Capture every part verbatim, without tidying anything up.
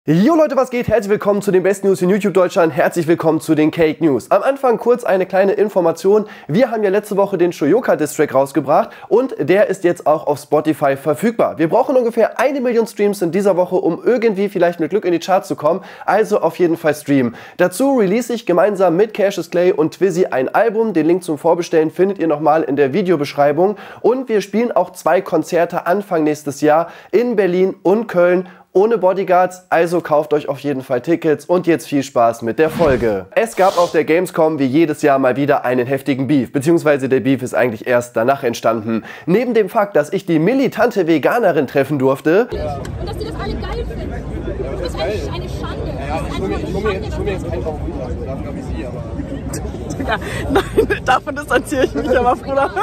Jo Leute, was geht? Herzlich willkommen zu den besten News in YouTube Deutschland. Herzlich willkommen zu den Cake News. Am Anfang kurz eine kleine Information. Wir haben ja letzte Woche den Shoyoka Diss Track rausgebracht und der ist jetzt auch auf Spotify verfügbar. Wir brauchen ungefähr eine Million Streams in dieser Woche, um irgendwie vielleicht mit Glück in die Charts zu kommen. Also auf jeden Fall streamen. Dazu release ich gemeinsam mit Cassius Clay und Twizzy ein Album. Den Link zum Vorbestellen findet ihr nochmal in der Videobeschreibung. Und wir spielen auch zwei Konzerte Anfang nächstes Jahr in Berlin und Köln. Ohne Bodyguards, also kauft euch auf jeden Fall Tickets und jetzt viel Spaß mit der Folge. Es gab auf der Gamescom wie jedes Jahr mal wieder einen heftigen Beef, beziehungsweise der Beef ist eigentlich erst danach entstanden. Neben dem Fakt, dass ich die militante Veganerin treffen durfte, ja. Und dass die das alle geil finden. Das ist eigentlich eine Schande. Ja, ich hole mir, hol mir, hol mir jetzt keinen Favorit, also dafür habe ich sie, aber... Ja, nein, davon distanziere ich mich aber, Bruder.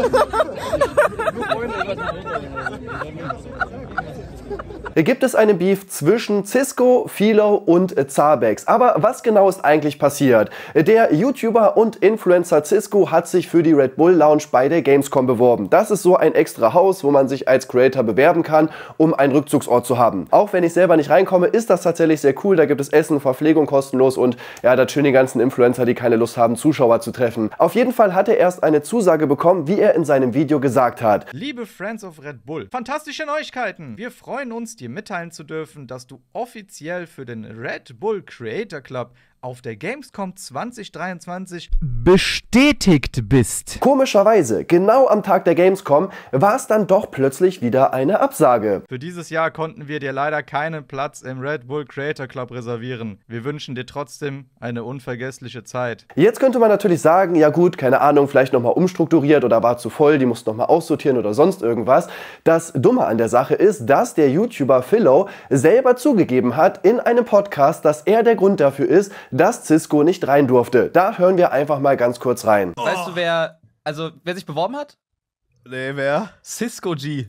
Gibt es einen Beef zwischen Cisco, Philo und Zarbex. Aber was genau ist eigentlich passiert? Der YouTuber und Influencer Cisco hat sich für die Red Bull Lounge bei der Gamescom beworben. Das ist so ein extra Haus, wo man sich als Creator bewerben kann, um einen Rückzugsort zu haben. Auch wenn ich selber nicht reinkomme, ist das tatsächlich sehr cool. Da gibt es Essen, Verpflegung kostenlos und ja, da chillen die ganzen Influencer, die keine Lust haben, Zuschauer zu treffen. Auf jeden Fall hat er erst eine Zusage bekommen, wie er in seinem Video gesagt hat. Liebe Friends of Red Bull, fantastische Neuigkeiten! Wir freuen uns, dir mitteilen zu dürfen, dass du offiziell für den Red Bull Creator Club auf der Gamescom zwanzig dreiundzwanzig bestätigt bist. Komischerweise, genau am Tag der Gamescom, war es dann doch plötzlich wieder eine Absage. Für dieses Jahr konnten wir dir leider keinen Platz im Red Bull Creator Club reservieren. Wir wünschen dir trotzdem eine unvergessliche Zeit. Jetzt könnte man natürlich sagen, ja gut, keine Ahnung, vielleicht nochmal umstrukturiert oder war zu voll, die mussten nochmal aussortieren oder sonst irgendwas. Das Dumme an der Sache ist, dass der YouTuber Philo selber zugegeben hat in einem Podcast, dass er der Grund dafür ist, dass Cisco nicht rein durfte. Da hören wir einfach mal ganz kurz rein. Oh. Weißt du, wer, also, wer sich beworben hat? Nee, wer? Cisco G.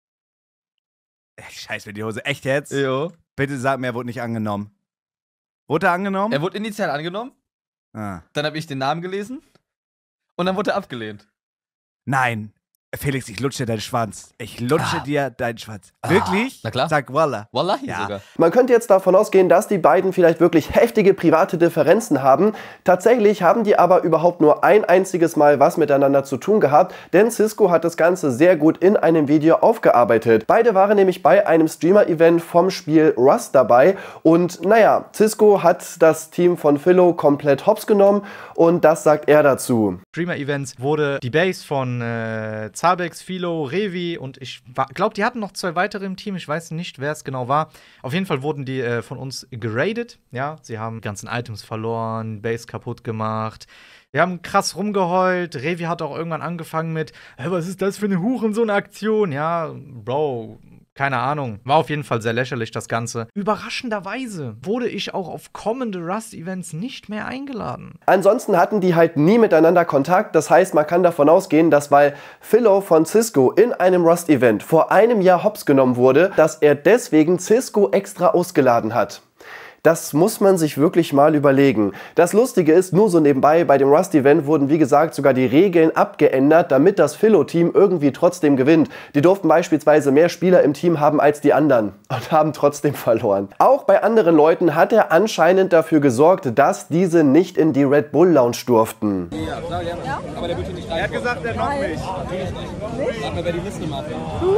Ey, scheiß mir die Hose. Echt jetzt? Jo. Bitte sag mir, er wurde nicht angenommen. Wurde er angenommen? Er wurde initial angenommen. Ah. Dann habe ich den Namen gelesen. Und dann wurde er abgelehnt. Nein. Felix, ich lutsche deinen Schwanz. Ich lutsche Ah. dir deinen Schwanz. Ah. Wirklich? Na klar. Sag Wallah. Wallahi Ja. sogar. Man könnte jetzt davon ausgehen, dass die beiden vielleicht wirklich heftige private Differenzen haben. Tatsächlich haben die aber überhaupt nur ein einziges Mal was miteinander zu tun gehabt, denn Cisco hat das Ganze sehr gut in einem Video aufgearbeitet. Beide waren nämlich bei einem Streamer-Event vom Spiel Rust dabei und naja, Cisco hat das Team von Philo komplett hops genommen und das sagt er dazu. Streamer-Events wurde die Base von äh, Zarbex, Philo, Revi und ich glaube, die hatten noch zwei weitere im Team. Ich weiß nicht, wer es genau war. Auf jeden Fall wurden die äh, von uns geradet. Ja, sie haben die ganzen Items verloren, Base kaputt gemacht. Wir haben krass rumgeheult. Revi hat auch irgendwann angefangen mit, hey, was ist das für eine Hurensohn-Aktion? Ja, Bro, keine Ahnung. War auf jeden Fall sehr lächerlich, das Ganze. Überraschenderweise wurde ich auch auf kommende Rust-Events nicht mehr eingeladen. Ansonsten hatten die halt nie miteinander Kontakt. Das heißt, man kann davon ausgehen, dass weil Philo von Cisco in einem Rust-Event vor einem Jahr hops genommen wurde, dass er deswegen Cisco extra ausgeladen hat. Das muss man sich wirklich mal überlegen. Das Lustige ist, nur so nebenbei, bei dem Rust-Event wurden wie gesagt sogar die Regeln abgeändert, damit das Philo-Team irgendwie trotzdem gewinnt. Die durften beispielsweise mehr Spieler im Team haben als die anderen und haben trotzdem verloren. Auch bei anderen Leuten hat er anscheinend dafür gesorgt, dass diese nicht in die Red Bull Lounge durften. Ja, klar, gerne. Ja? Aber der wird hier nicht rein. Er hat gesagt, er knockt mich. Natürlich nicht. nicht? Sag mir, wer die Liste macht. Du?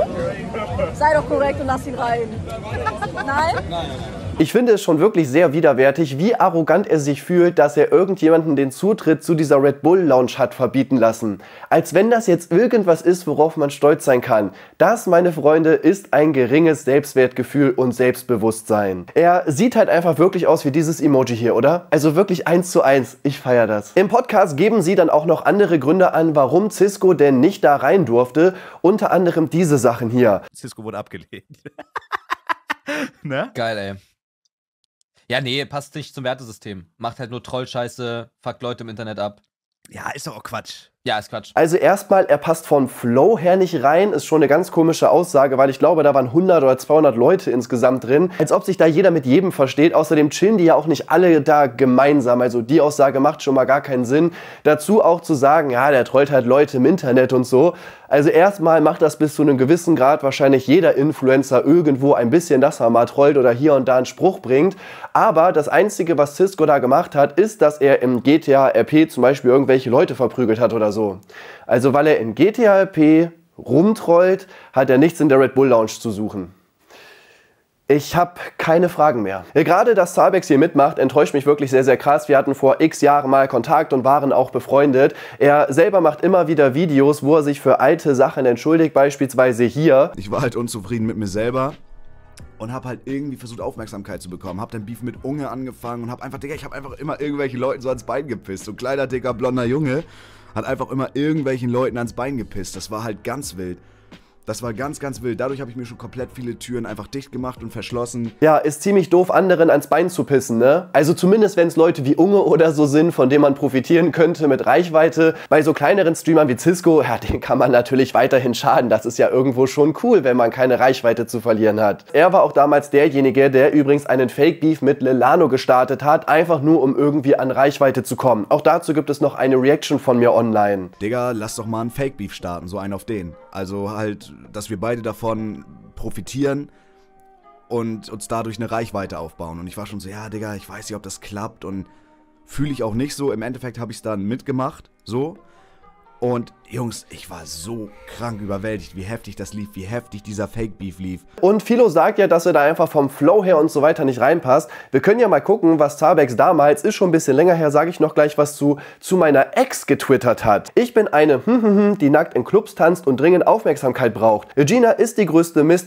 Sei doch korrekt und lass ihn rein. Nein? Nein, nein, nein. Ich finde es schon wirklich sehr widerwärtig, wie arrogant er sich fühlt, dass er irgendjemanden den Zutritt zu dieser Red Bull Lounge hat verbieten lassen. Als wenn das jetzt irgendwas ist, worauf man stolz sein kann. Das, meine Freunde, ist ein geringes Selbstwertgefühl und Selbstbewusstsein. Er sieht halt einfach wirklich aus wie dieses Emoji hier, oder? Also wirklich eins zu eins. Ich feiere das. Im Podcast geben sie dann auch noch andere Gründe an, warum Cisco denn nicht da rein durfte. Unter anderem diese Sachen hier. Cisco wurde abgelehnt. Ne? Geil, ey. Ja, nee, passt nicht zum Wertesystem. Macht halt nur Trollscheiße, fuckt Leute im Internet ab. Ja, ist doch auch Quatsch. Ja, ist Quatsch. Also erstmal, er passt vom Flow her nicht rein, ist schon eine ganz komische Aussage, weil ich glaube, da waren hundert oder zweihundert Leute insgesamt drin. Als ob sich da jeder mit jedem versteht. Außerdem chillen die ja auch nicht alle da gemeinsam. Also die Aussage macht schon mal gar keinen Sinn. Dazu auch zu sagen, ja, der trollt halt Leute im Internet und so. Also erstmal macht das bis zu einem gewissen Grad wahrscheinlich jeder Influencer irgendwo ein bisschen, dass er mal trollt oder hier und da einen Spruch bringt. Aber das Einzige, was Cisco da gemacht hat, ist, dass er im G T A R P zum Beispiel irgendwelche Leute verprügelt hat oder so. Also weil er in G T A R P rumtrollt, hat er nichts in der Red Bull Lounge zu suchen. Ich habe keine Fragen mehr. Ja, gerade, dass Zabex hier mitmacht, enttäuscht mich wirklich sehr, sehr krass. Wir hatten vor x Jahren mal Kontakt und waren auch befreundet. Er selber macht immer wieder Videos, wo er sich für alte Sachen entschuldigt, beispielsweise hier. Ich war halt unzufrieden mit mir selber und habe halt irgendwie versucht, Aufmerksamkeit zu bekommen. Hab dann Beef mit Unge angefangen und hab einfach, Digga, ich habe einfach immer irgendwelchen Leuten so ans Bein gepisst. So ein kleiner, dicker, blonder Junge hat einfach immer irgendwelchen Leuten ans Bein gepisst. Das war halt ganz wild. Das war ganz, ganz wild. Dadurch habe ich mir schon komplett viele Türen einfach dicht gemacht und verschlossen. Ja, ist ziemlich doof, anderen ans Bein zu pissen, ne? Also zumindest, wenn es Leute wie Unge oder so sind, von denen man profitieren könnte mit Reichweite. Bei so kleineren Streamern wie Cisco, ja, den kann man natürlich weiterhin schaden. Das ist ja irgendwo schon cool, wenn man keine Reichweite zu verlieren hat. Er war auch damals derjenige, der übrigens einen Fake-Beef mit Lelano gestartet hat, einfach nur, um irgendwie an Reichweite zu kommen. Auch dazu gibt es noch eine Reaction von mir online. Digga, lass doch mal einen Fake-Beef starten, so einen auf den. Also halt, dass wir beide davon profitieren und uns dadurch eine Reichweite aufbauen. Und ich war schon so, ja, Digga, ich weiß nicht, ob das klappt und fühle ich auch nicht so. Im Endeffekt habe ich es dann mitgemacht, so. Und Jungs, ich war so krank überwältigt, wie heftig das lief, wie heftig dieser Fake-Beef lief. Und Philo sagt ja, dass er da einfach vom Flow her und so weiter nicht reinpasst. Wir können ja mal gucken, was Zabex damals, ist schon ein bisschen länger her, sage ich noch gleich was zu, zu meiner Ex getwittert hat. Ich bin eine, die nackt in Clubs tanzt und dringend Aufmerksamkeit braucht. Gina ist die größte Mist,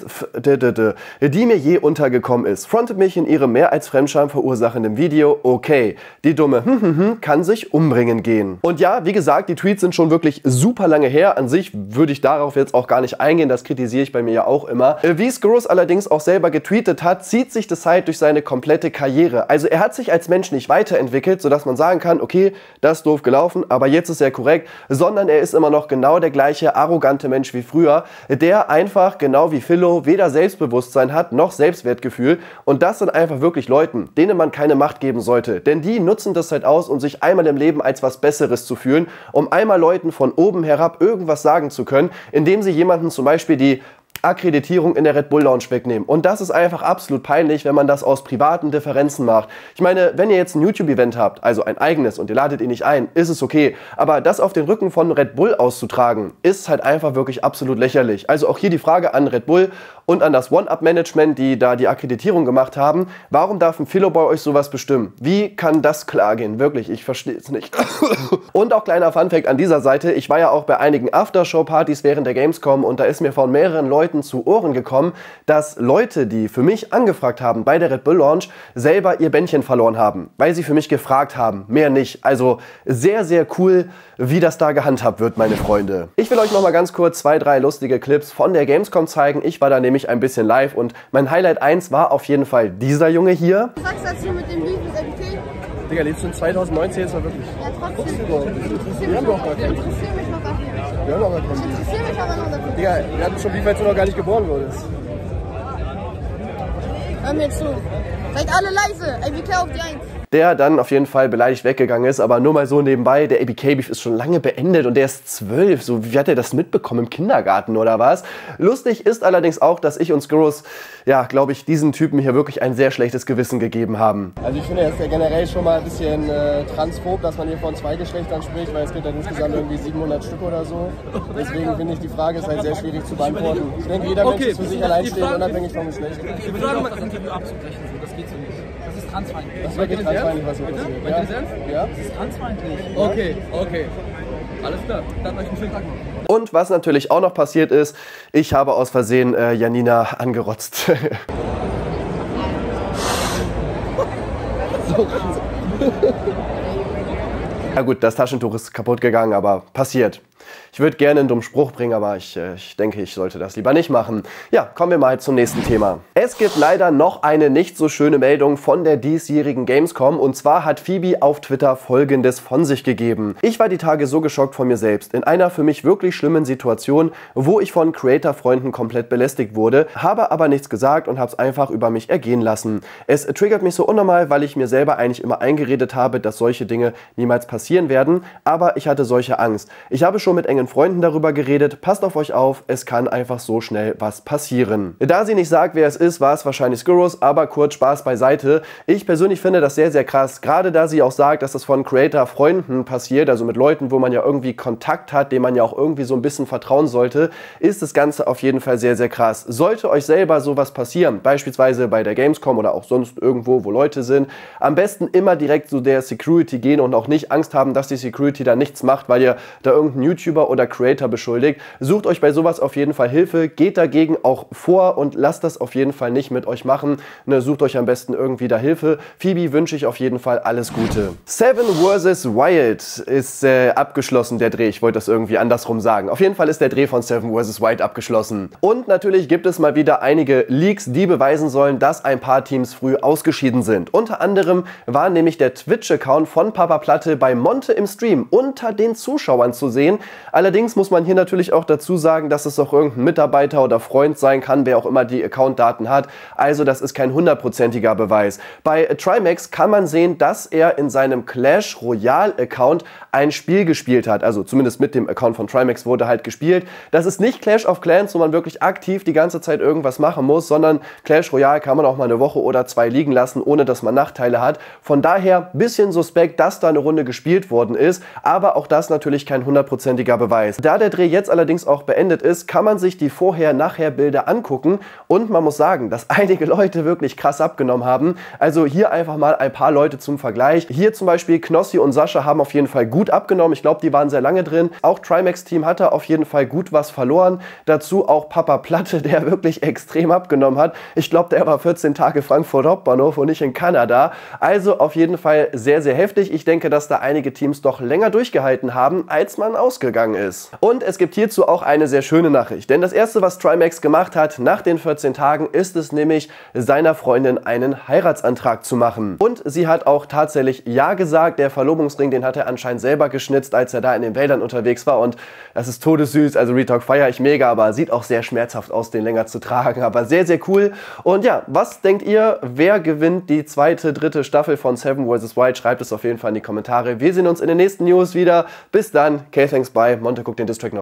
die mir je untergekommen ist. Frontet mich in ihrem mehr als Fremdscham verursachenden Video. Okay, die dumme kann sich umbringen gehen. Und ja, wie gesagt, die Tweets sind schon wirklich super lange her. An sich würde ich darauf jetzt auch gar nicht eingehen, das kritisiere ich bei mir ja auch immer. Wie Skrulls allerdings auch selber getweetet hat, zieht sich das halt durch seine komplette Karriere. Also er hat sich als Mensch nicht weiterentwickelt, sodass man sagen kann, okay, das ist doof gelaufen, aber jetzt ist er korrekt, sondern er ist immer noch genau der gleiche arrogante Mensch wie früher, der einfach, genau wie Philo, weder Selbstbewusstsein hat, noch Selbstwertgefühl. Und das sind einfach wirklich Leuten, denen man keine Macht geben sollte. Denn die nutzen das halt aus, um sich einmal im Leben als was Besseres zu fühlen, um einmal Leuten von oben herab irgendwas sagen zu können, indem sie jemanden zum Beispiel die Akkreditierung in der Red Bull Lounge wegnehmen. Und das ist einfach absolut peinlich, wenn man das aus privaten Differenzen macht. Ich meine, wenn ihr jetzt ein YouTube-Event habt, also ein eigenes, und ihr ladet ihn nicht ein, ist es okay. Aber das auf den Rücken von Red Bull auszutragen, ist halt einfach wirklich absolut lächerlich. Also auch hier die Frage an Red Bull und an das One-Up-Management, die da die Akkreditierung gemacht haben. Warum darf ein Philo bei euch sowas bestimmen? Wie kann das klar gehen? Wirklich, ich verstehe es nicht. Und auch kleiner Funfact an dieser Seite, ich war ja auch bei einigen Aftershow-Partys während der Gamescom und da ist mir von mehreren Leuten zu Ohren gekommen, dass Leute, die für mich angefragt haben bei der Red Bull Launch, selber ihr Bändchen verloren haben, weil sie für mich gefragt haben, mehr nicht. Also sehr, sehr cool, wie das da gehandhabt wird, meine Freunde. Ich will euch noch mal ganz kurz zwei, drei lustige Clips von der Gamescom zeigen. Ich war da nämlich ein bisschen live und mein Highlight eins war auf jeden Fall dieser Junge hier. Was sagst du dazu mit dem Beef mit M T? Digga, lebst schon zwanzig neunzehn jetzt mal wirklich. Ja, trotzdem. Ich interessiere mich noch gar nicht. Ich interessiere mich noch gar nicht. Wir haben noch gar keinen. Ich interessiere mich aber noch dafür. Digga, wir hatten schon Beef, als du noch gar nicht geboren wurdest. Hör mir zu. Seid alle leise. A B K auf die eins. Der dann auf jeden Fall beleidigt weggegangen ist, aber nur mal so nebenbei, der A B K-Beef ist schon lange beendet und der ist zwölf. So, wie hat er das mitbekommen? Im Kindergarten oder was? Lustig ist allerdings auch, dass ich und Skrulls, ja, glaube ich, diesen Typen hier wirklich ein sehr schlechtes Gewissen gegeben haben. Also ich finde, das ist ja generell schon mal ein bisschen äh, transphob, dass man hier von zwei Geschlechtern spricht, weil es gibt dann insgesamt irgendwie siebenhundert Stück oder so. Deswegen finde ich, die Frage ist halt sehr schwierig zu beantworten. Ich denke, jeder Mensch ist für sich allein stehen, unabhängig vom Geschlecht. Ich würde sagen, das Interview abzubrechen, so, das geht so nicht. Das ist transfeindlich. Das ist wirklich transfeindlich, was hier passiert. Ja? Ja? Das ist transfeindlich. Okay, okay. Alles klar. Dann euch einen schönen Tag noch. Und was natürlich auch noch passiert ist, ich habe aus Versehen äh, Janina angerotzt. Na gut, das Taschentuch ist kaputt gegangen, aber passiert. Ich würde gerne einen dummen Spruch bringen, aber ich, äh, ich denke, ich sollte das lieber nicht machen. Ja, kommen wir mal zum nächsten Thema. Es gibt leider noch eine nicht so schöne Meldung von der diesjährigen Gamescom. Und zwar hat Phoebe auf Twitter Folgendes von sich gegeben. Ich war die Tage so geschockt von mir selbst. In einer für mich wirklich schlimmen Situation, wo ich von Creator-Freunden komplett belästigt wurde, habe aber nichts gesagt und habe es einfach über mich ergehen lassen. Es triggert mich so unnormal, weil ich mir selber eigentlich immer eingeredet habe, dass solche Dinge niemals passieren werden. Aber ich hatte solche Angst. Ich habe schon mit mit engen Freunden darüber geredet, passt auf euch auf, es kann einfach so schnell was passieren. Da sie nicht sagt, wer es ist, war es wahrscheinlich Skurrus, aber kurz Spaß beiseite. Ich persönlich finde das sehr, sehr krass, gerade da sie auch sagt, dass das von Creator-Freunden passiert, also mit Leuten, wo man ja irgendwie Kontakt hat, dem man ja auch irgendwie so ein bisschen vertrauen sollte, ist das Ganze auf jeden Fall sehr, sehr krass. Sollte euch selber sowas passieren, beispielsweise bei der Gamescom oder auch sonst irgendwo, wo Leute sind, am besten immer direkt zu der Security gehen und auch nicht Angst haben, dass die Security da nichts macht, weil ihr da irgendeinen YouTuber oder Creator beschuldigt. Sucht euch bei sowas auf jeden Fall Hilfe, geht dagegen auch vor und lasst das auf jeden Fall nicht mit euch machen. Ne, sucht euch am besten irgendwie da Hilfe. Phoebe wünsche ich auf jeden Fall alles Gute. Seven versus. Wild ist äh, abgeschlossen, der Dreh. Ich wollte das irgendwie andersrum sagen. Auf jeden Fall ist der Dreh von Seven versus. Wild abgeschlossen. Und natürlich gibt es mal wieder einige Leaks, die beweisen sollen, dass ein paar Teams früh ausgeschieden sind. Unter anderem war nämlich der Twitch-Account von Papa Platte bei Monte im Stream unter den Zuschauern zu sehen. Allerdings muss man hier natürlich auch dazu sagen, dass es auch irgendein Mitarbeiter oder Freund sein kann, wer auch immer die Accountdaten hat. Also das ist kein hundertprozentiger Beweis. Bei Trimax kann man sehen, dass er in seinem Clash Royale Account ein Spiel gespielt hat. Also zumindest mit dem Account von Trimax wurde halt gespielt. Das ist nicht Clash of Clans, wo man wirklich aktiv die ganze Zeit irgendwas machen muss, sondern Clash Royale kann man auch mal eine Woche oder zwei liegen lassen, ohne dass man Nachteile hat. Von daher ein bisschen suspekt, dass da eine Runde gespielt worden ist, aber auch das natürlich kein hundertprozentiger Beweis. Da der Dreh jetzt allerdings auch beendet ist, kann man sich die Vorher-Nachher-Bilder angucken und man muss sagen, dass einige Leute wirklich krass abgenommen haben. Also hier einfach mal ein paar Leute zum Vergleich. Hier zum Beispiel Knossi und Sascha haben auf jeden Fall gut abgenommen. Ich glaube, die waren sehr lange drin. Auch Trimax-Team hatte auf jeden Fall gut was verloren. Dazu auch Papa Platte, der wirklich extrem abgenommen hat. Ich glaube, der war vierzehn Tage Frankfurt Hauptbahnhof und nicht in Kanada. Also auf jeden Fall sehr, sehr heftig. Ich denke, dass da einige Teams doch länger durchgehalten haben, als man ausgegangen ist. Und es gibt hierzu auch eine sehr schöne Nachricht. Denn das erste, was Trimax gemacht hat nach den vierzehn Tagen, ist es nämlich, seiner Freundin einen Heiratsantrag zu machen. Und sie hat auch tatsächlich Ja gesagt. Der Verlobungsring, den hat er anscheinend selber geschnitzt, als er da in den Wäldern unterwegs war. Und das ist todessüß. Also Retalk feiere ich mega, aber sieht auch sehr schmerzhaft aus, den länger zu tragen. Aber sehr, sehr cool. Und ja, was denkt ihr? Wer gewinnt die zweite, dritte Staffel von Seven versus. Wild? Schreibt es auf jeden Fall in die Kommentare. Wir sehen uns in den nächsten News wieder. Bis dann. K-Thanks, bye. Monte guckt den Distrack noch.